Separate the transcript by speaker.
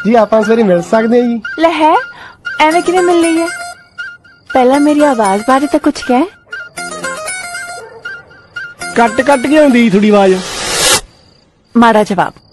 Speaker 1: जी आप सवेरे मिल सकते हैं जी।
Speaker 2: ले है एवं किवें मिल रही है? पहला मेरी आवाज बारे तो कुछ कह।
Speaker 1: कट कट के आउंदी थोड़ी आवाज।
Speaker 2: माड़ा जवाब।